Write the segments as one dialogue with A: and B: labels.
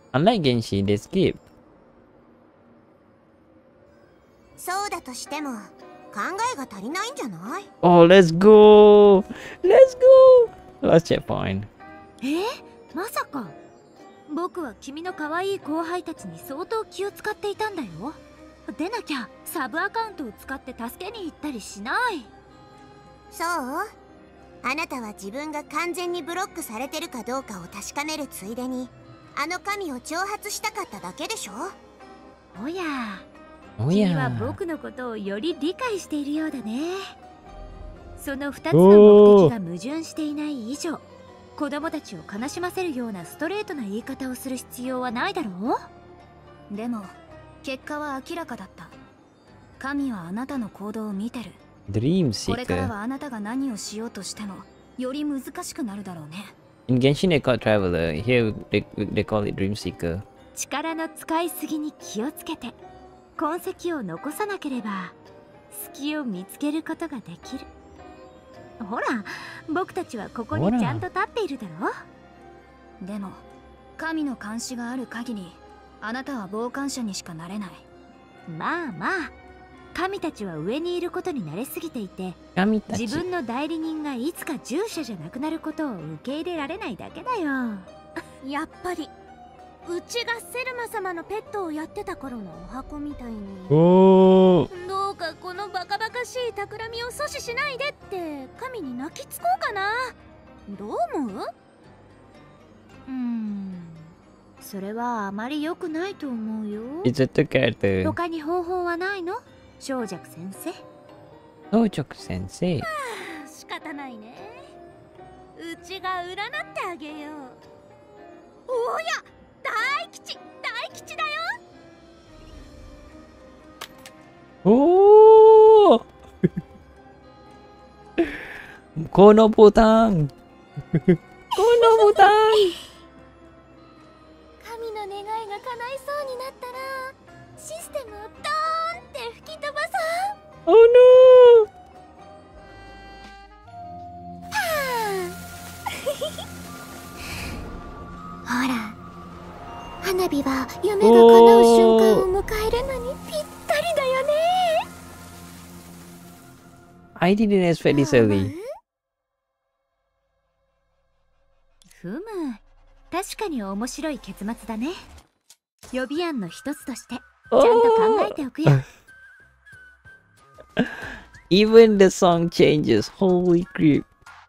A: Unlike Genshi, they skip.
B: そうだとしても考えが足りないんじゃない？
A: Oh, let's go! Let's go! Last checkpoint.
C: まさか。僕は君の可愛い後輩たちに相当気を使っていたんだよ。でなきゃサブアカウントを使って助けに行ったりしない。
B: そう？あなたは自分が完全にブロックされてるかどうかを確かめるついでにあの神を挑発したかっただけでしょ？
C: おや、
A: Oh
C: 君は
A: yeah.
C: 僕のことをより理解しているようだね。その2つの目的が矛盾していない以上、子供たちを悲しませるようなストレートな言い方をする必要はないだろう。
D: でも結果は明らかだった。神はあなたの行動を見てる。
A: Dream
D: これから
A: Seeker.
D: はあなたが何をしようとしてもより難しくなるだろうね。
A: In Genshin, they call it Traveler. Here, they call it Dream Seeker.
C: 力の使いすぎに気をつけて、痕跡を残さなければ隙を見つけることができる。ほら、僕たちはここにちゃんと立っているだろう。
D: でも神の監視がある限りあなたは傍観者にしかなれない。
C: まあまあ、神たちは上にいることに慣れすぎていて、
A: 神たち。
C: 自分の代理人がいつか従者じゃなくなることを受け入れられないだけだよ。
E: やっぱりうちがセルマ様のペットをやってた頃のお箱みたいに、
A: Oh.
E: どうかこのバカバカしい企みを阻止しないでって神に泣きつこうかな。どう思う？
C: それはあまり良くないと思うよ。
A: It's a two character.
C: 他に方法はないの？小弱先生。
A: Sojok Sensei.
E: 仕方ないね。うちが占ってあげよう。おや、大吉だよ。
A: Oh. このボタン。このボタン。
E: 神の願いが叶いそうになったらシステムをドーンって吹き飛ばそう。
A: Oh no.
E: ほら、花火は夢が叶う瞬間を迎えるのにぴったりだよね。
A: I didn't expect this early.
C: ふむ、確かに面白い結末だね。予備案の一つとしてちゃんと考えておくよ。
A: Even the song changes. Holy creep.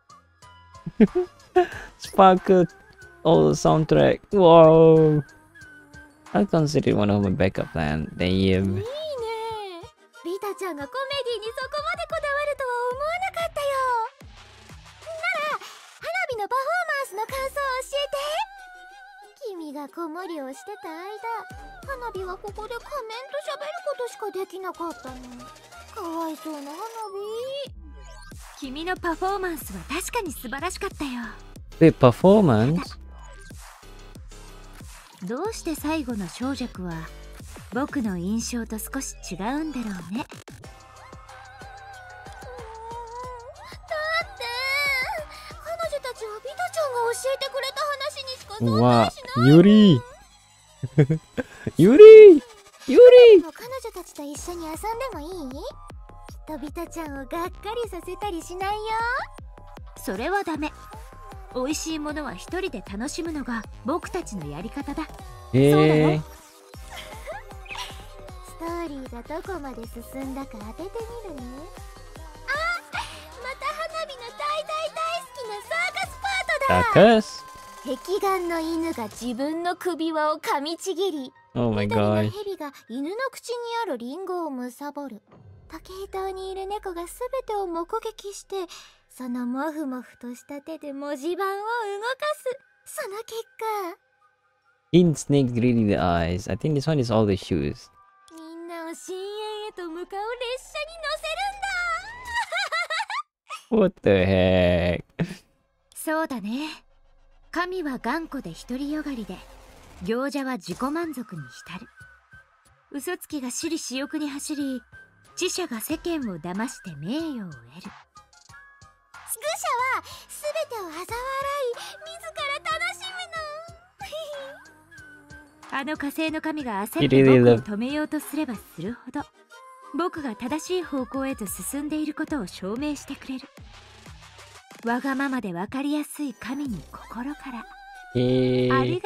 A: Sparkle all the soundtrack. Wow. I'll consider it one of my backup plan. Damn.
E: いいね。リタちゃんがコメディにそこまでこだわるとは思わなかったよ。なら花火のパフォーマンスの感想を教えて。君が子守りをしてた間、花火はここで仮面と喋ることしかできなかったの。かわいそうな花火。
C: 君のパフォーマンスは確かに素晴らしかったよ。
A: Wait, performance?
C: どうして最後の小弱は僕の印象と少し違うんだろうね。
E: だって彼女たちはビタちゃんが教えてくれた話にしか存
A: わ
E: 在しない。
A: Yuri. Yuri. Yuri.
E: もう彼女たちと一緒に遊んでもいい？きっとビタちゃんをがっかりさせたりしないよ。
C: それはダメ。美味しいものは一人で楽しむのが僕たちのやり方だ。
A: Eh.
E: ストーリーがどこまで進んだか当ててみるね。あ、また花火の大好きなサーカスパートだ。
A: Takas?
E: 壁眼の犬が自分の首輪を噛みちぎり、
A: Oh my
E: 緑の
A: god.
E: 蛇が犬の口にあるリンゴを貪る。竹糸にいる猫がすべてを目撃して、そのモフモフとした手で文字盤を動かす。その結果、
A: In snake greedy the eyes. I think this one is all the shoes.
E: みんなを深淵へと向かう列車に乗せるんだ。
A: What the heck?
C: そうだね。神は頑固で独りよがりで、行者は自己満足に浸る。嘘つきが私利私欲に走り、知者が世間を騙して名誉を得る。
E: 愚者はすべてを嘲笑い、自ら楽しむの。
C: あの火星の神が焦
A: He
C: って
A: really
C: 僕を
A: loved-
C: 止めようとすればするほど、僕が正しい方向へと進んでいることを証明してくれる。わがままで分かりやすい神に心からあり
A: Eh,
C: がとう。
E: 楽しみ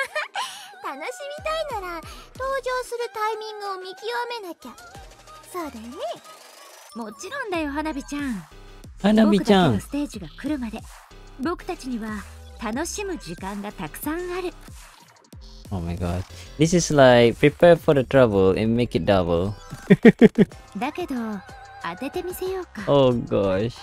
E: たいなら登場するタイミングを見極めなきゃ。そうだよね。
C: もちろんだよ、花火ちゃん。
A: Hanabi
C: 僕だけの
A: chan.
C: ステージが来るまで、僕たちには楽しむ時間がたくさんある。
A: Oh my god. This is like prepare for the trouble and make it double.
C: だけど当ててみせようか。
A: Oh gosh.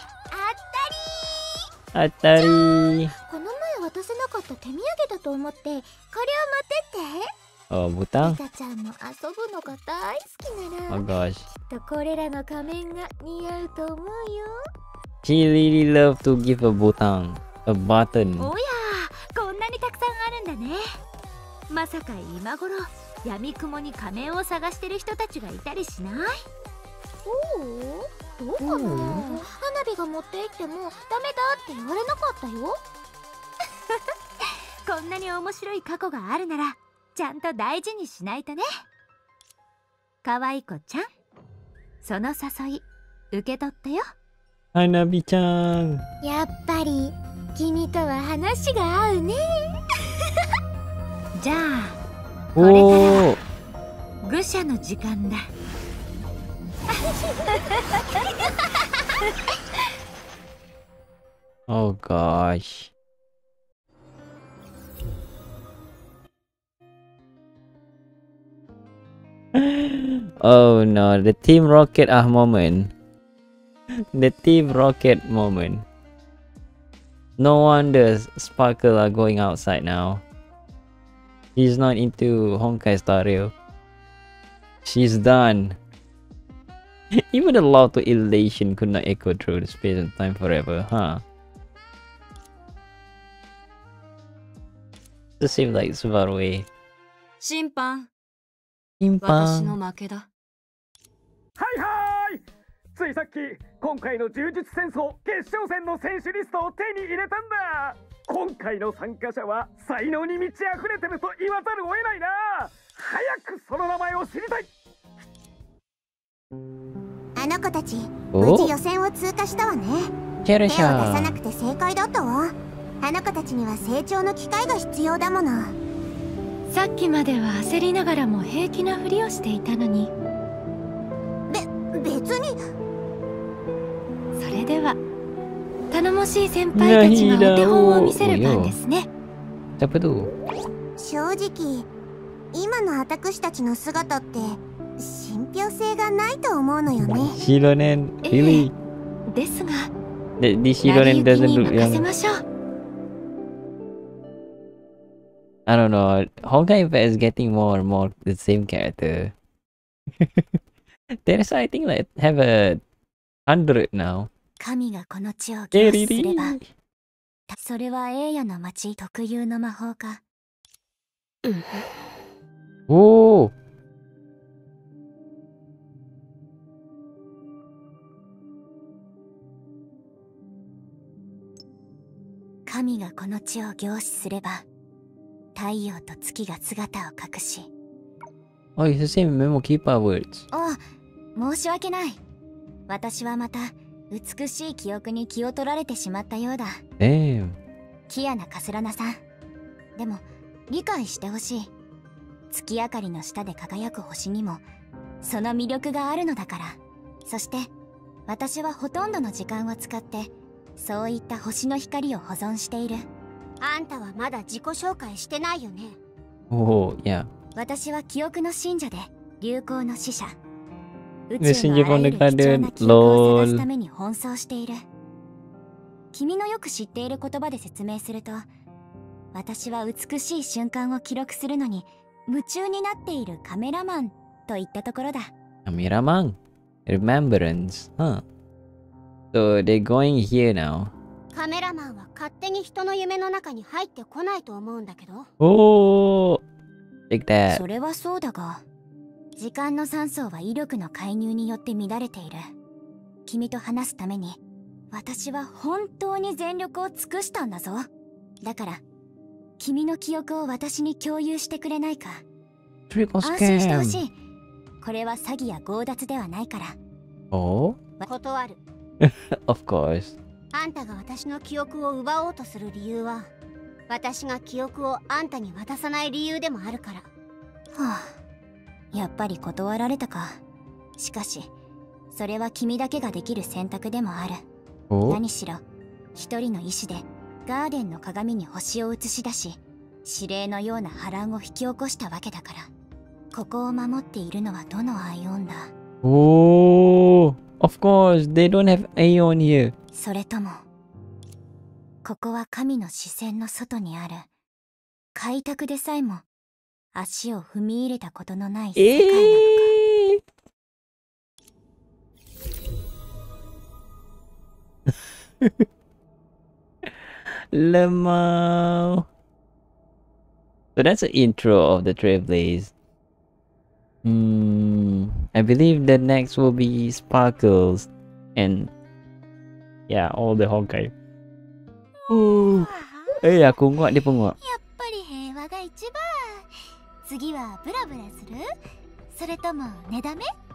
E: あったり
A: Atari.
E: この前渡せなかった手土産だと思って、これを持ってって。
A: Oh,
E: リ
A: butang.
E: タちゃんも遊ぶのが大好きな
A: Oh
E: ら、
A: gosh.
E: きっとこれらの仮面が似合うと思うよ。
A: She really loved to give a butang. A button.
C: おやー、こんなにたくさんあるんだね。まさか今頃闇雲に仮面を探してる人たちがいたりしない？
E: おお、どうかな。花火が持って行ってもダメだって言われなかったよ。
C: こんなに面白い過去があるならちゃんと大事にしないとね。かわいこちゃん、その誘い受け取ったよ。
A: Hanabi chan.
E: やっぱり君とは話が合うね。
C: じゃあ
A: Oh.
C: 愚者の時間だ。
A: Oh gosh. Oh no, the Team Rocket moment. The Team Rocket moment. No wonder Sparkle are going outside now. He's not into Honkai Star Rail. She's done. Even the law to elation could not echo through the space and time forever, huh? It seems like it's far away.
D: 審判、私
A: Impang.
D: の負けだ。
F: はいはーい、ついさっき今回の柔術戦争決勝戦の選手リストを手に入れたんだ。今回の参加者は才能に満ち溢れてると言わざるを得ないな。早くその名前を知りたい。
B: あの子たち
A: お
B: 無事予選を通過したわね。手を出さなくて正解だったわ。あの子たちには成長の機会が必要だもの。
G: さっきまでは焦りながらも平気なふりをしていたのに。
B: 別に。
G: それでは頼もしい先輩たちがお手本を見せる番ですね。
A: Siapa tu?
B: 正直今の私たちの姿って信憑性がないと思うのよね。
A: Shironen. Really?
G: ですが、
A: The
G: 成り
A: Shironen
G: 行き
A: doesn't
G: に
A: look
G: 任せ
A: young.
G: ましょう。
A: I don't know. Honkai Impact is getting more and more the same character. There's I think like have a 100 now.
B: 神がこの地を凝視すれば、
A: Really?
B: それは栄誉の町特有の魔法か。
A: Oh.
B: 神がこの地を凝視すれば、太陽と月が姿を隠し。
A: Oh, it's the same memo keeper words.
B: 申し訳ない。私はまた美しい記憶に気を取られてしまったようだ。
A: Damn.
B: キアナ・カスラナさん。でも理解してほしい。月明かりの下で輝く星にもその魅力があるのだから。そして私はほとんどの時間を使ってそういった星の光を保存している。あんたはまだ自己紹介してないよね。
A: Oh, yeah.
B: 私は記憶の信者で流行の使者。宇
A: Messenger
B: 宙のあらゆる
A: from the
B: 貴重
A: Garden
B: な記憶を探す
A: lol.
B: ために奔走している。君のよく知っている言葉で説明すると、私は美しい瞬間を記録するのに夢中になっているカメラマンといったところだ。
A: Amiramang. Remembrance. Huh. So they're going here now.
B: カメラマンは勝手に人の夢の中に入ってこないと思うんだけど。
A: Oh. Take that.
B: それはそうだが、時間の酸素は威力の介入によって乱れている。君と話すために私は本当に全力を尽くしたんだぞ。だから君の記憶を私に共有してくれないか。
A: Trick or
B: 安心してほ
A: scam.
B: しい。これは詐欺や強奪ではないから。
A: Oh,
E: 断る。
A: of course.
E: あんたが私の記憶を奪おうとする理由は、私が記憶をあんたに渡さない理由でもあるから。
B: はあ、やっぱり断られたか。しかしそれは君だけができる選択でもある。
A: Oh,
B: 何しろ一人の意志でガーデンの鏡に星を映し出し、指令のような波乱を引き起こしたわけだから。ここを守っているのはどのアイオンだ。
A: oh, of course. They don't have Aeon here.
B: それともここは神の視線の外にある開拓でさえも足を踏み入れたことのない世界なのか。
A: Lemao. So that's the intro of the Trailblaze. I believe the next will be Sparkles and yeah, all the Honkai. Aku nguak dia penguak.
E: やっぱり平和が一番。次はブラブラする？それとも寝だめ？